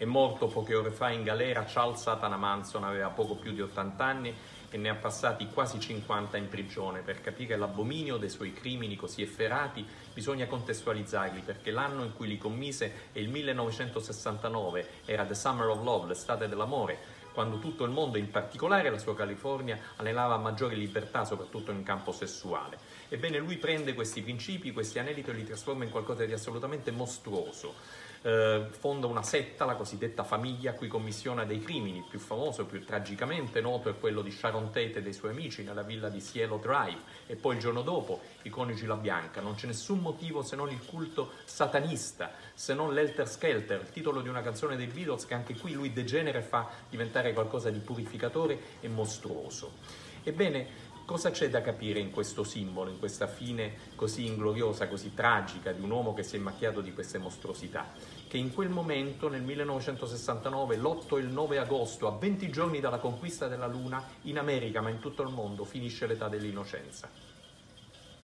È morto poche ore fa in galera Charles Satana Manson, aveva poco più di 80 anni e ne ha passati quasi 50 in prigione. Per capire l'abominio dei suoi crimini così efferati bisogna contestualizzarli, perché l'anno in cui li commise è il 1969, era The Summer of Love, l'estate dell'amore, quando tutto il mondo, in particolare la sua California, anelava a maggiore libertà, soprattutto in campo sessuale. Ebbene, lui prende questi principi, questi aneliti e li trasforma in qualcosa di assolutamente mostruoso. Fonda una setta, la cosiddetta famiglia, a cui commissiona dei crimini. Il più famoso, più tragicamente noto è quello di Sharon Tate e dei suoi amici nella villa di Cielo Drive, e poi il giorno dopo i coniugi La Bianca. Non c'è nessun motivo se non il culto satanista, se non l'Helter Skelter, il titolo di una canzone dei Beatles, che anche qui lui degenera e fa diventare qualcosa di purificatore e mostruoso. Ebbene, cosa c'è da capire in questo simbolo, in questa fine così ingloriosa, così tragica di un uomo che si è macchiato di queste mostruosità? Che in quel momento, nel 1969, l'8 e il 9 agosto, a 20 giorni dalla conquista della Luna, in America, ma in tutto il mondo, finisce l'età dell'innocenza.